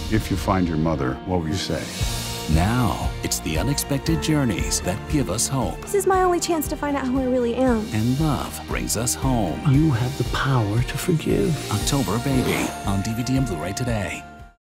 If you find your mother, what will you say? Now, it's the unexpected journeys that give us hope. This is my only chance to find out who I really am. And love brings us home. You have the power to forgive. October Baby, on DVD and Blu-ray today.